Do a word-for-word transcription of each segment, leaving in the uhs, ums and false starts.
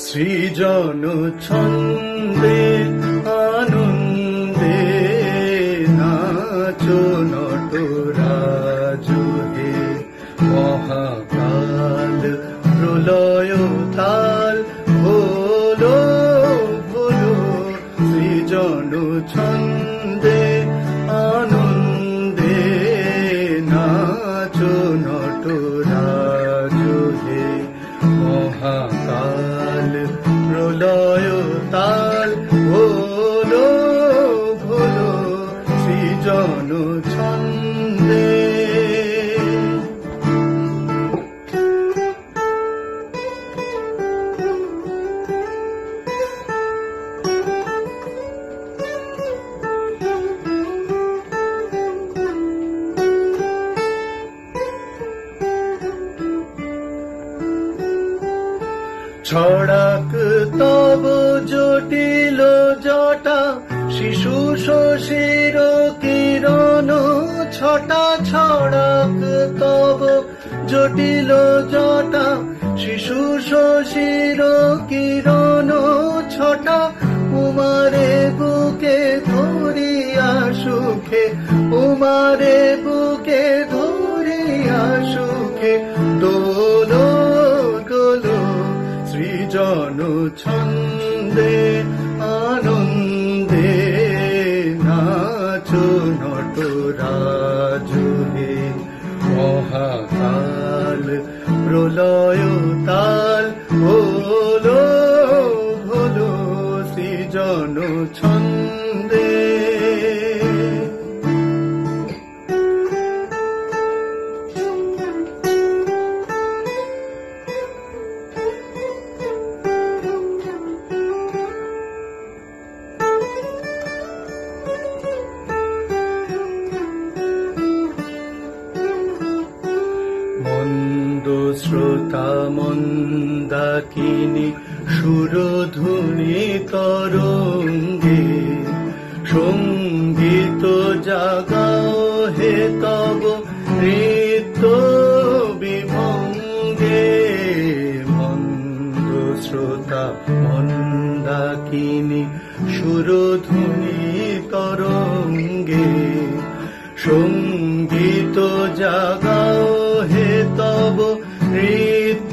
সৃজন ছন্দে আনন্দে নাচো নটরাজু হে, মহাকাল প্রলয় তাল ভোলো ভোলো, সৃজন ছন্দে আনন্দে নাচো নটরাজু হে, মহাকাল প্রলয় তাল ভোলো ভোলো, সৃজন ছন্দে। ছড়াক তব জটিল জটা, শিশু শশীর কিরণ ছটা। ছড়াক তব জটিল জটা, শিশু শশীর কিরণ ছটা। উমারে বুকে ধরিয়া সুখে, উমারে বুকে ধরিয়া সুখে, দোলো দোলো সৃজন ছন্দে আনন্দে নাচো নটরাজু হে, মহাকাল প্রলয় তাল ভোলো ভোলো, সৃজন ছন্দে। মন্দ শ্রোতা মন্দাকিনী সুরধুনী তরঙ্গে, সঙ্গীত জাগাও হে তব নৃত্য বিভঙ্গে। মন্দ শ্রোতা মন্দাকিনী সুরধুনী তরঙ্গে, সঙ্গীত জাগাও হে তব নৃত্য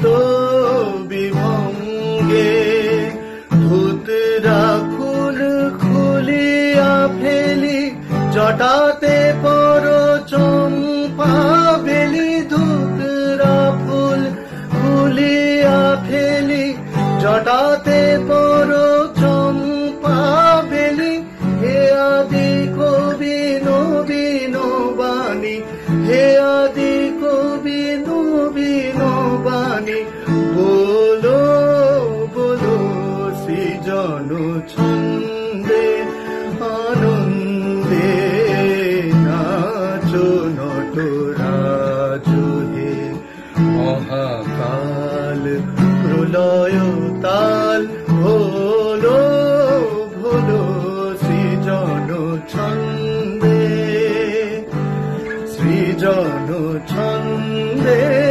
বিভঙ্গে। ধুতরা ফুল খুলিয়া ফেলি জটাতে পর চম্পা বেলি, ধুতরা ফুল খুলিয়া ফেলি জটাতে পর চম্পা বেলি। হে আদি কবি নবীন বাণী, হে আদি কবি নবীন বাণী, বলো বলো সৃজন ছন্দে আনন্দে নাচো নটরাজু হে, মহাকাল প্রলয় তাল ভোলো ভোলো, সৃজন ছন্দে সৃজন ছন্দে।